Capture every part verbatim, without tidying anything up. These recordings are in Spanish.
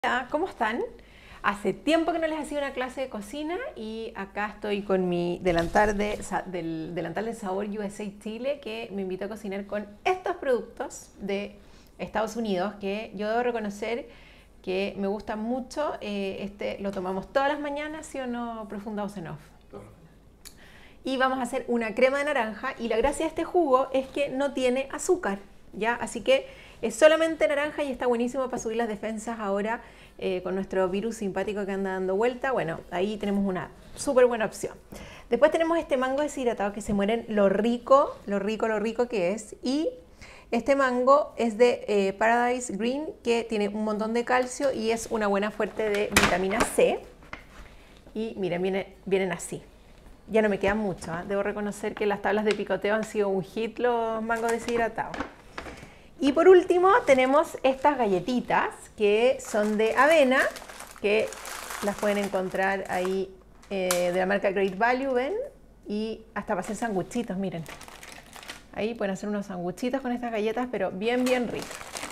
Hola, ¿cómo están? Hace tiempo que no les hacía una clase de cocina y acá estoy con mi delantal de, del delantal de sabor U S A Chile, que me invitó a cocinar con estos productos de Estados Unidos, que yo debo reconocer que me gustan mucho. Eh, este lo tomamos todas las mañanas, ¿sí o no, Profunda Oceanoff? Y vamos a hacer una crema de naranja, y la gracia de este jugo es que no tiene azúcar, ¿ya? Así que es solamente naranja y está buenísimo para subir las defensas ahora eh, con nuestro virus simpático que anda dando vuelta. Bueno, ahí tenemos una súper buena opción. Después tenemos este mango deshidratado que se mueren lo rico, lo rico, lo rico que es. Y este mango es de eh, Paradise Green, que tiene un montón de calcio y es una buena fuente de vitamina C. Y miren, viene, vienen así. Ya no me quedan mucho, ¿eh? Debo reconocer que las tablas de picoteo han sido un hit, los mangos deshidratados. Y por último tenemos estas galletitas que son de avena, que las pueden encontrar ahí eh, de la marca Great Value, ¿ven? Y hasta para hacer sanguchitos, miren. Ahí pueden hacer unos sanguchitos con estas galletas, pero bien, bien ricas.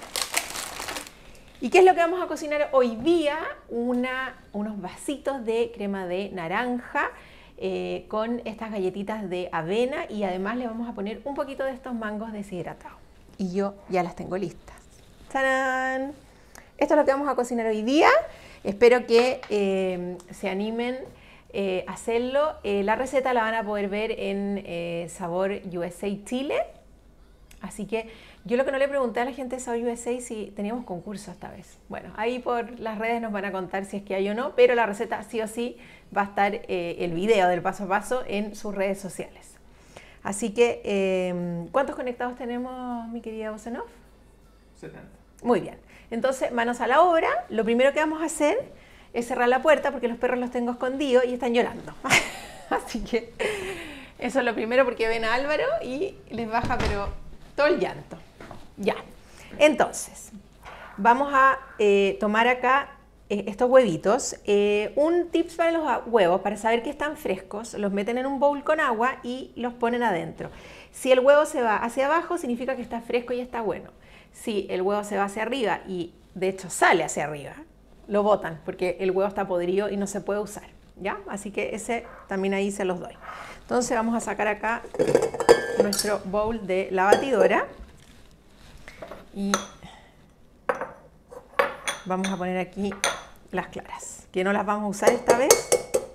¿Y qué es lo que vamos a cocinar hoy día? Una, unos vasitos de crema de naranja eh, con estas galletitas de avena, y además le vamos a poner un poquito de estos mangos deshidratados. Y yo ya las tengo listas. ¡Tarán! Esto es lo que vamos a cocinar hoy día. Espero que eh, se animen eh, a hacerlo. Eh, la receta la van a poder ver en eh, Sabor U S A Chile. Así que yo lo que no le pregunté a la gente de Sabor U S A si teníamos concurso esta vez. Bueno, ahí por las redes nos van a contar si es que hay o no, pero la receta sí o sí va a estar eh, el video del paso a paso en sus redes sociales. Así que, eh, ¿cuántos conectados tenemos, mi querida Oceanoff? setenta. Muy bien. Entonces, manos a la obra. Lo primero que vamos a hacer es cerrar la puerta porque los perros los tengo escondidos y están llorando. Así que eso es lo primero, porque ven a Álvaro y les baja pero todo el llanto. Ya. Entonces, vamos a eh, tomar acá eh, estos huevitos. Eh, un tips para los huevos, para saber que están frescos: los meten en un bowl con agua y los ponen adentro. Si el huevo se va hacia abajo, significa que está fresco y está bueno. Si el huevo se va hacia arriba, y de hecho sale hacia arriba, lo botan porque el huevo está podrido y no se puede usar, ¿ya? Así que ese también ahí se los doy. Entonces vamos a sacar acá nuestro bowl de la batidora y vamos a poner aquí las claras, que no las vamos a usar esta vez.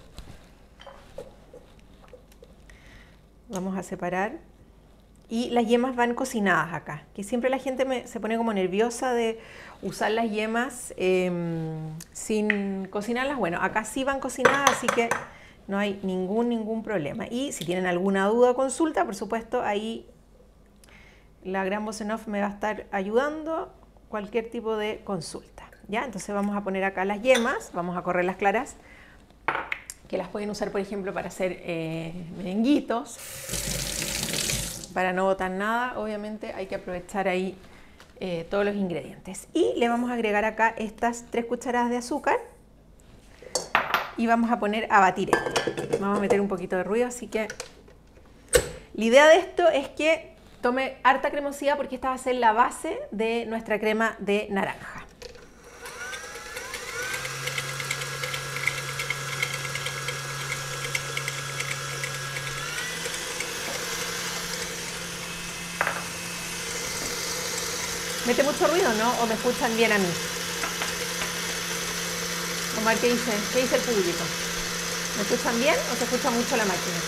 Vamos a separar. Y las yemas van cocinadas acá, que siempre la gente me, se pone como nerviosa de usar las yemas eh, sin cocinarlas. Bueno, acá sí van cocinadas, así que no hay ningún, ningún problema. Y si tienen alguna duda o consulta, por supuesto, ahí la gran Oceanoff me va a estar ayudando, cualquier tipo de consulta, ¿ya? Entonces vamos a poner acá las yemas, vamos a correr las claras, que las pueden usar, por ejemplo, para hacer eh, merenguitos. Para no botar nada, obviamente hay que aprovechar ahí eh, todos los ingredientes. Y le vamos a agregar acá estas tres cucharadas de azúcar y vamos a poner a batir esto. Vamos a meter un poquito de ruido, así que la idea de esto es que tome harta cremosidad, porque esta va a ser la base de nuestra crema de naranja. ¿Mete mucho ruido, no? ¿O me escuchan bien a mí? Omar, ¿qué dice? ¿Qué dice el público? ¿Me escuchan bien o se escucha mucho la máquina?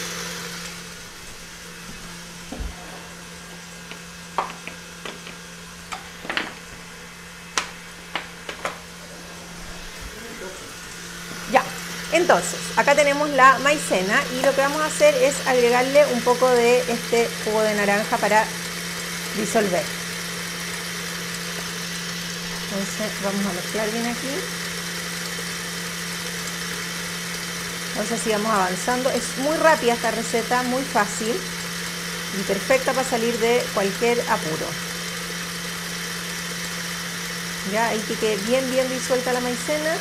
Ya. Entonces, acá tenemos la maicena y lo que vamos a hacer es agregarle un poco de este jugo de naranja para disolver. Entonces vamos a mezclar bien aquí. Entonces sigamos avanzando. Es muy rápida esta receta, muy fácil y perfecta para salir de cualquier apuro. Ya, ahí que quede bien, bien disuelta la maicena.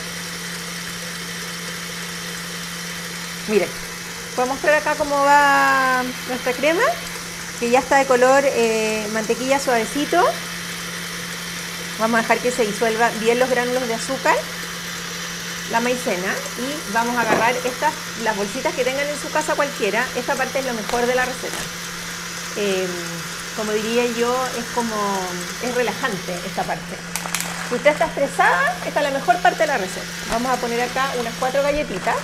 Miren, voy a mostrar acá cómo va nuestra crema, que ya está de color eh, mantequilla suavecito. Vamos a dejar que se disuelva bien los gránulos de azúcar, la maicena, y vamos a agarrar estas, las bolsitas que tengan en su casa cualquiera. Esta parte es lo mejor de la receta. Eh, como diría yo, es como, es relajante esta parte. Si usted está estresada, esta es la mejor parte de la receta. Vamos a poner acá unas cuatro galletitas.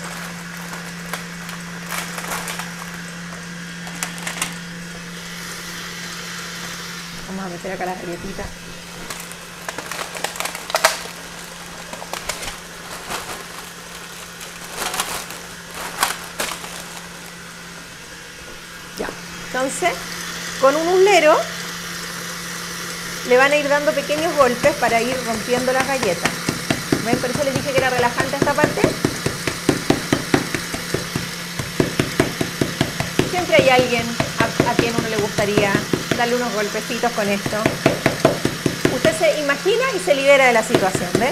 Vamos a meter acá las galletitas. Ya, entonces, con un uslero le van a ir dando pequeños golpes para ir rompiendo las galletas. ¿Ven? Por eso les dije que era relajante esta parte. Siempre hay alguien a, a quien uno le gustaría darle unos golpecitos con esto. Usted se imagina y se libera de la situación, ¿ves?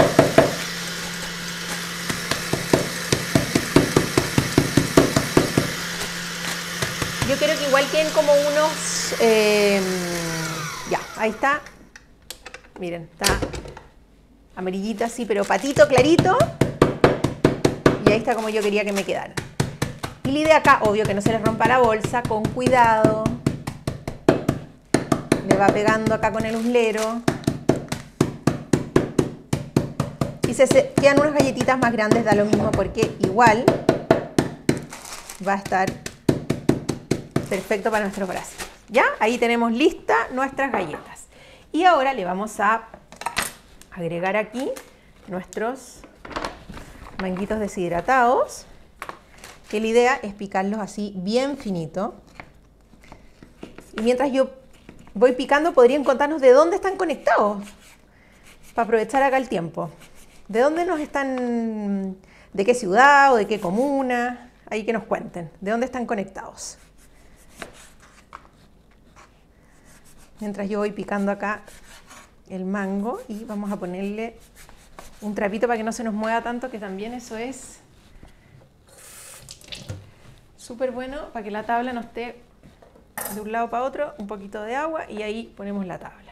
Yo creo que igual queden como unos... Eh, ya, ahí está. Miren, está amarillita así, pero patito clarito. Y ahí está como yo quería que me quedaran. Y la idea acá, obvio, que no se les rompa la bolsa, con cuidado. Le va pegando acá con el uslero. Y se, se quedan unas galletitas más grandes, da lo mismo, porque igual va a estar perfecto para nuestros brazos. ¿Ya? Ahí tenemos listas nuestras galletas. Y ahora le vamos a agregar aquí nuestros manguitos deshidratados, que la idea es picarlos así bien finito. Y mientras yo voy picando, podrían contarnos de dónde están conectados, para aprovechar acá el tiempo. ¿De dónde nos están? ¿De qué ciudad o de qué comuna? Ahí que nos cuenten. ¿De dónde están conectados? Mientras yo voy picando acá el mango, y vamos a ponerle un trapito para que no se nos mueva tanto, que también eso es súper bueno para que la tabla no esté de un lado para otro. Un poquito de agua y ahí ponemos la tabla.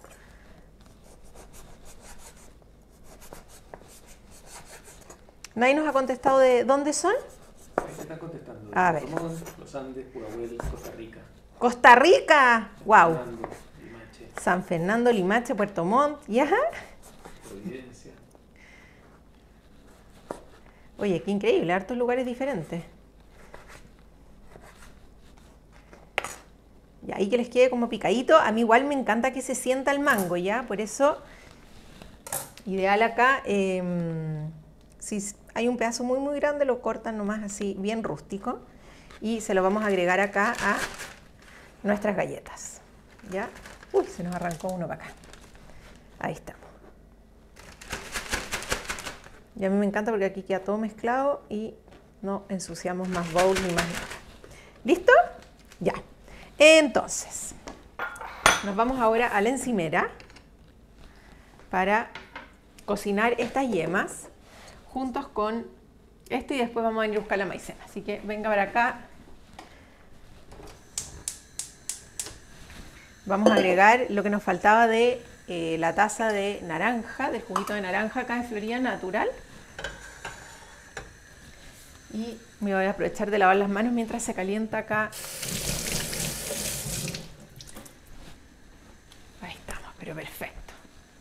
¿Nadie nos ha contestado de dónde son? Ahí se están contestando. A ver. Los Andes, Pudahuel, Costa Rica. ¡Costa Rica! ¡Wow! Fernando, Limache, San Fernando, Limache, Puerto Montt. ¿Y ajá? Providencia. Oye, qué increíble, hartos lugares diferentes. Y ahí que les quede como picadito. A mí igual me encanta que se sienta el mango, ¿ya? Por eso, ideal acá, eh, si hay un pedazo muy muy grande, lo cortan nomás así, bien rústico. Y se lo vamos a agregar acá a nuestras galletas, ¿ya? Uy, se nos arrancó uno para acá. Ahí estamos. Y a mí me encanta porque aquí queda todo mezclado y no ensuciamos más bowl ni más nada. ¿Listo? Ya. Entonces, nos vamos ahora a la encimera para cocinar estas yemas juntos con esto, y después vamos a venir a buscar la maicena. Así que venga para acá. Vamos a agregar lo que nos faltaba de eh, la taza de naranja, del juguito de naranja acá en Florida Natural. Y me voy a aprovechar de lavar las manos mientras se calienta acá. Ahí estamos, pero perfecto.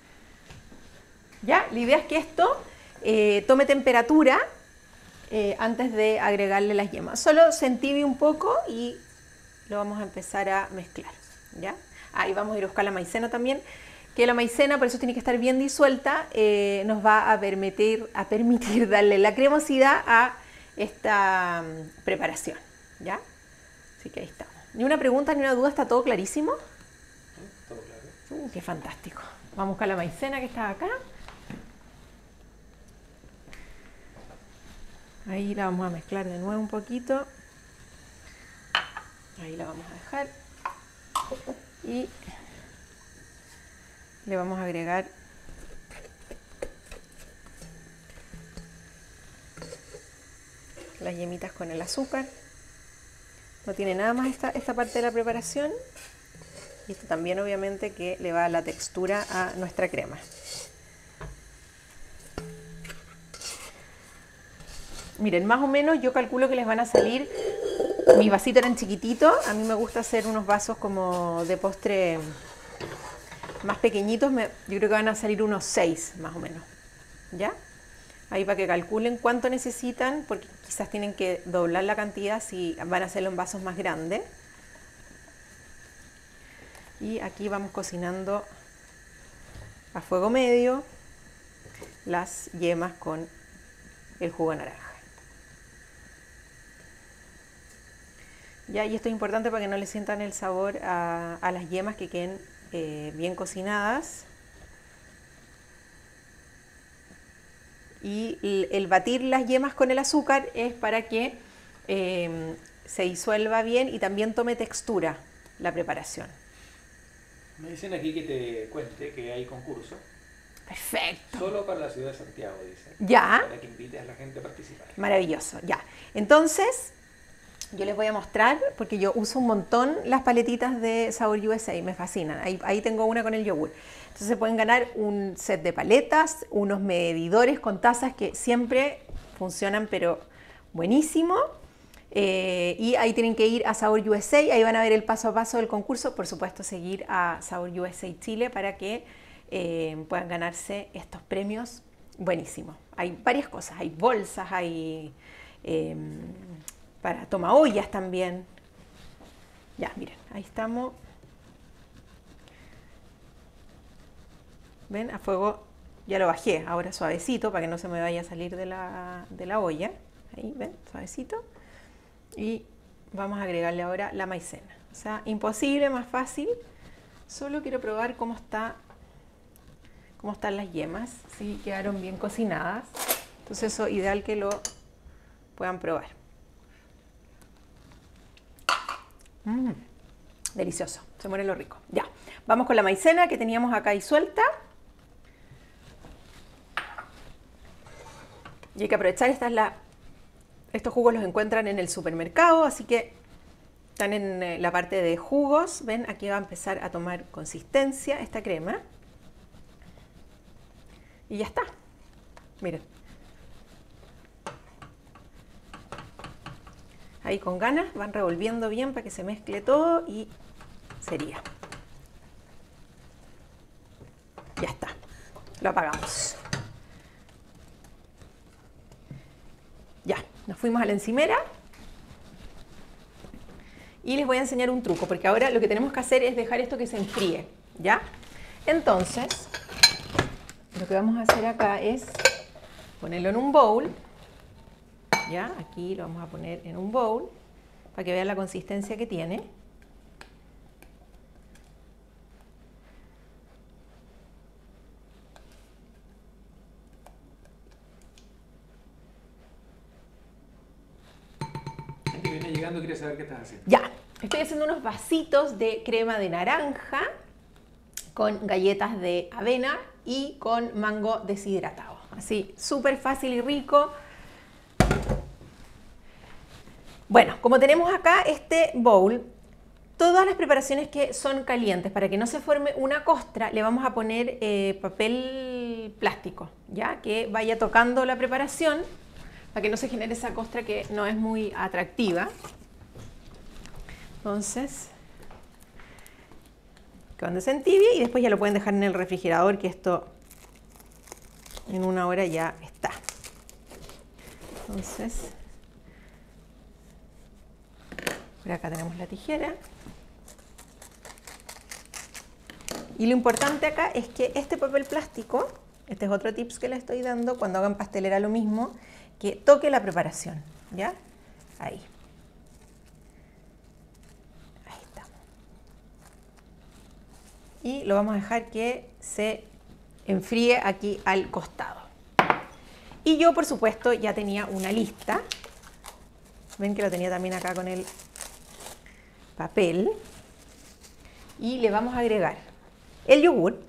Ya, la idea es que esto eh, tome temperatura eh, antes de agregarle las yemas. Solo se entibie un poco y lo vamos a empezar a mezclar, ¿ya? Ahí vamos a ir a buscar la maicena también, que la maicena, por eso tiene que estar bien disuelta, eh, nos va a permitir, a permitir darle la cremosidad a esta um, preparación, ¿ya? Así que ahí estamos. Ni una pregunta ni una duda, ¿está todo clarísimo? Todo claro. Uh, ¡Qué fantástico! Vamos a buscar la maicena que está acá. Ahí la vamos a mezclar de nuevo un poquito. Ahí la vamos a dejar. Y le vamos a agregar las yemitas con el azúcar. No tiene nada más esta, esta parte de la preparación. Y esto también obviamente que le va la textura a nuestra crema. Miren, más o menos yo calculo que les van a salir, mis vasitos eran chiquititos, a mí me gusta hacer unos vasos como de postre más pequeñitos, me, yo creo que van a salir unos seis más o menos, ¿ya? Ahí para que calculen cuánto necesitan, porque quizás tienen que doblar la cantidad si van a hacerlo en vasos más grandes. Y aquí vamos cocinando a fuego medio las yemas con el jugo de naranja. Ya, y esto es importante para que no le sientan el sabor a, a las yemas, que queden eh, bien cocinadas. Y el, el batir las yemas con el azúcar es para que eh, se disuelva bien y también tome textura la preparación. Me dicen aquí que te cuente que hay concurso. Perfecto. Solo para la ciudad de Santiago, dicen. Ya. Para que invites a la gente a participar. Maravilloso, ya. Entonces, yo les voy a mostrar, porque yo uso un montón las paletitas de Sabor U S A, me fascinan. Ahí, ahí tengo una con el yogur. Entonces pueden ganar un set de paletas, unos medidores con tazas que siempre funcionan, pero buenísimo. Eh, y ahí tienen que ir a Sabor U S A, ahí van a ver el paso a paso del concurso. Por supuesto, seguir a Sabor U S A Chile para que eh, puedan ganarse estos premios buenísimos. Hay varias cosas, hay bolsas, hay eh, para tomaollas también. Ya, miren, ahí estamos. ¿Ven? A fuego ya lo bajé, ahora suavecito para que no se me vaya a salir de la, de la olla. Ahí, ¿ven? Suavecito. Y vamos a agregarle ahora la maicena. O sea, imposible, más fácil. Solo quiero probar cómo está, cómo están las yemas, si quedaron bien cocinadas. Entonces eso es ideal que lo puedan probar. Mm, delicioso, se muere lo rico. Ya, vamos con la maicena que teníamos acá disuelta. Y hay que aprovechar, esta es la... Estos jugos los encuentran en el supermercado, así que están en la parte de jugos. Ven, aquí va a empezar a tomar consistencia esta crema. Y ya está. Miren. Ahí con ganas van revolviendo bien para que se mezcle todo y sería. Ya está. Lo apagamos. Ya, nos fuimos a la encimera y les voy a enseñar un truco, porque ahora lo que tenemos que hacer es dejar esto que se enfríe, ¿ya? Entonces, lo que vamos a hacer acá es ponerlo en un bowl, ¿ya? Aquí lo vamos a poner en un bowl para que vean la consistencia que tiene. Viene llegando, quiere saber qué estás haciendo. Ya, estoy haciendo unos vasitos de crema de naranja con galletas de avena y con mango deshidratado. Así, súper fácil y rico. Bueno, como tenemos acá este bowl, todas las preparaciones que son calientes, para que no se forme una costra, le vamos a poner eh, papel plástico, ya que vaya tocando la preparación, para que no se genere esa costra que no es muy atractiva. Entonces, cuando se entibie, y después ya lo pueden dejar en el refrigerador, que esto en una hora ya está. Entonces, por acá tenemos la tijera. Y lo importante acá es que este papel plástico, este es otro tips que les estoy dando, cuando hagan pastelera lo mismo, que toque la preparación, ¿ya? Ahí. Ahí estamos. Y lo vamos a dejar que se enfríe aquí al costado. Y yo, por supuesto, ya tenía una lista. Ven que lo tenía también acá con el papel. Y le vamos a agregar el yogur.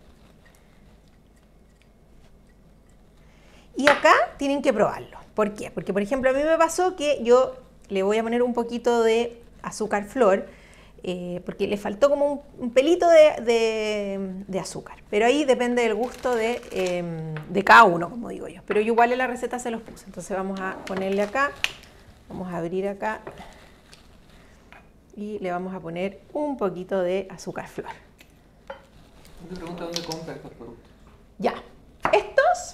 Y acá tienen que probarlo. ¿Por qué? Porque, por ejemplo, a mí me pasó que yo le voy a poner un poquito de azúcar flor eh, porque le faltó como un, un pelito de, de, de azúcar. Pero ahí depende del gusto de, eh, de cada uno, como digo yo. Pero yo igual en la receta se los puse. Entonces vamos a ponerle acá, vamos a abrir acá y le vamos a poner un poquito de azúcar flor. Me pregunta dónde compra estos productos. Ya, estos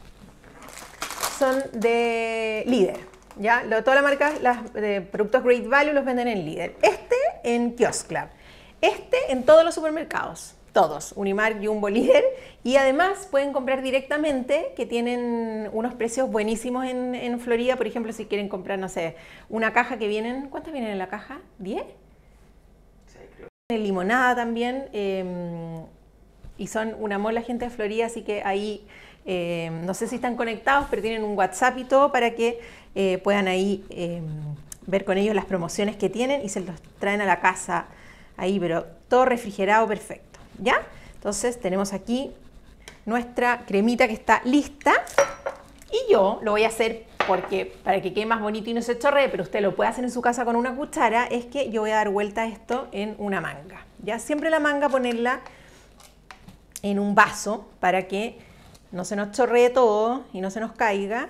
son de Líder, ya, Lo, toda la marca, las de productos Great Value los venden en Líder. Este en Kiosk Club, este en todos los supermercados, todos, Unimark, Jumbo, Líder, y además pueden comprar directamente, que tienen unos precios buenísimos en, en Florida. Por ejemplo, si quieren comprar, no sé, una caja que vienen, ¿cuántas vienen en la caja? ¿diez? Sí, creo. En limonada también, eh, y son un amor la gente de Florida, así que ahí, eh, no sé si están conectados, pero tienen un WhatsApp y todo para que eh, puedan ahí eh, ver con ellos las promociones que tienen y se los traen a la casa ahí, pero todo refrigerado perfecto, ¿ya? Entonces tenemos aquí nuestra cremita que está lista y yo lo voy a hacer porque para que quede más bonito y no se chorree, pero usted lo puede hacer en su casa con una cuchara, es que yo voy a dar vuelta a esto en una manga, ¿ya? Siempre la manga ponerla en un vaso para que no se nos chorree todo y no se nos caiga.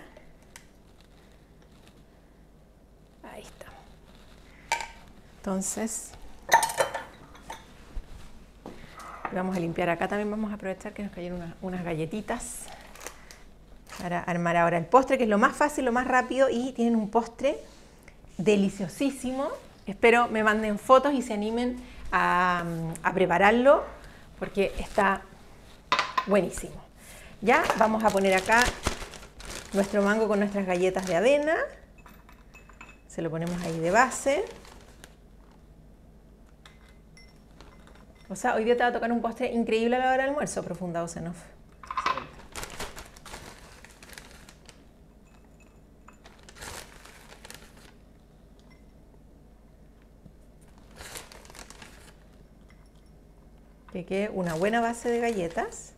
Ahí está. Entonces, vamos a limpiar acá también, vamos a aprovechar que nos cayeron unas, unas galletitas para armar ahora el postre, que es lo más fácil, lo más rápido, y tienen un postre deliciosísimo. Espero me manden fotos y se animen a, a prepararlo porque está buenísimo. Ya vamos a poner acá nuestro mango con nuestras galletas de avena. Se lo ponemos ahí de base. O sea, hoy día te va a tocar un postre increíble a la hora del almuerzo, Profunda Oceanoff. Que quede una buena base de galletas.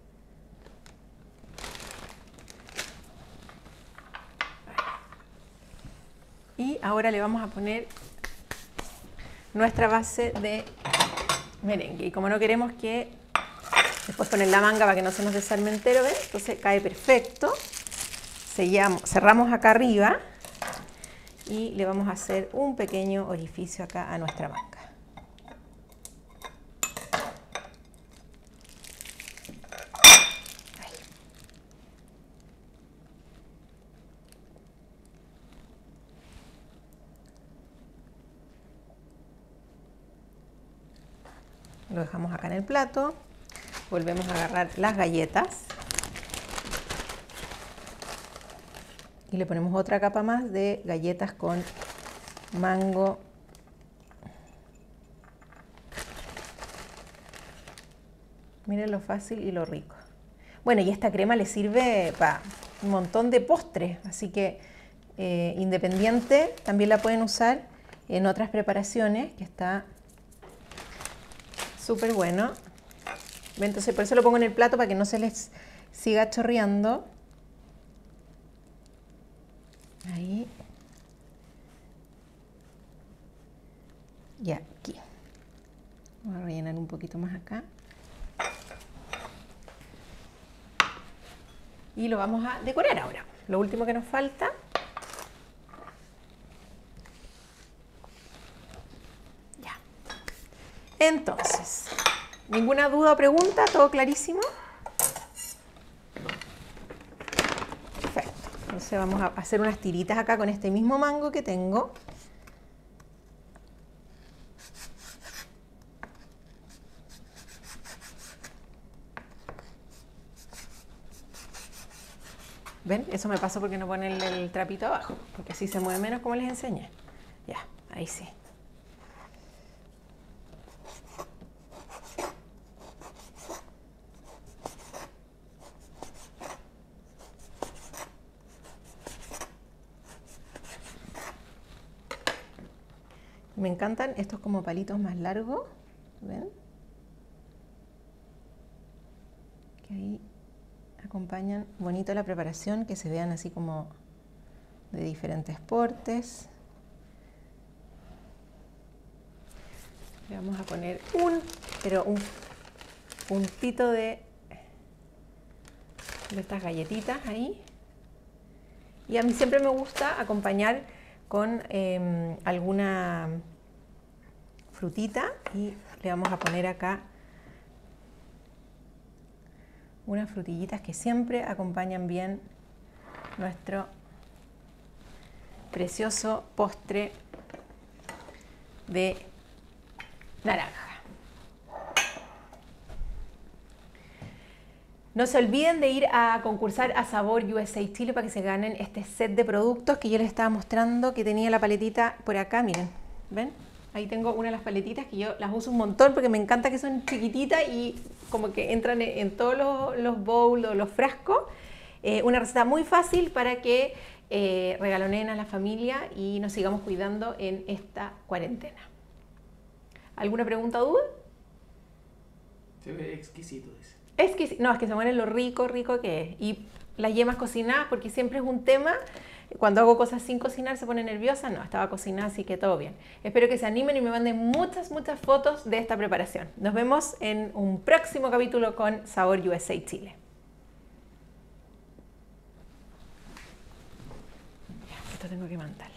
Y ahora le vamos a poner nuestra base de merengue. Y como no queremos que después poner la manga para que no se nos desarme entero, ¿ven? Entonces cae perfecto. Sellamos, cerramos acá arriba y le vamos a hacer un pequeño orificio acá a nuestra manga. Lo dejamos acá en el plato, volvemos a agarrar las galletas y le ponemos otra capa más de galletas con mango. Miren lo fácil y lo rico. Bueno, y esta crema le sirve para un montón de postres, así que eh, independiente también la pueden usar en otras preparaciones, que está súper bueno. Entonces por eso lo pongo en el plato para que no se les siga chorreando. Ahí. Y aquí. Voy a rellenar un poquito más acá. Y lo vamos a decorar ahora. Lo último que nos falta. Ya. Entonces, ¿ninguna duda o pregunta? ¿Todo clarísimo? Perfecto. Entonces vamos a hacer unas tiritas acá con este mismo mango que tengo. ¿Ven? Eso me pasó porque no pone el, el trapito abajo, porque así se mueve menos como les enseñé. Ya, ahí sí. Me encantan estos como palitos más largos, ¿ven? Que ahí acompañan bonito la preparación, que se vean así como de diferentes portes. Le vamos a poner un, pero un puntito de, de estas galletitas ahí. Y a mí siempre me gusta acompañar con eh, alguna frutita y le vamos a poner acá unas frutillitas que siempre acompañan bien nuestro precioso postre de naranja. No se olviden de ir a concursar a Sabor U S A Chile para que se ganen este set de productos que yo les estaba mostrando, que tenía la paletita por acá, miren, ¿ven? Ahí tengo una de las paletitas que yo las uso un montón porque me encanta que son chiquititas y como que entran en todos los, los bowls o los frascos. Eh, una receta muy fácil para que eh, regaloneen a la familia y nos sigamos cuidando en esta cuarentena. ¿Alguna pregunta o duda? Se ve exquisito, dice. Exquisito. No, es que se muere lo rico, rico que es. Y las yemas cocinadas, porque siempre es un tema. Cuando hago cosas sin cocinar se pone nerviosa. No, estaba cocinada, así que todo bien. Espero que se animen y me manden muchas, muchas fotos de esta preparación. Nos vemos en un próximo capítulo con Sabor U S A Chile. Ya, esto tengo que mandarlo.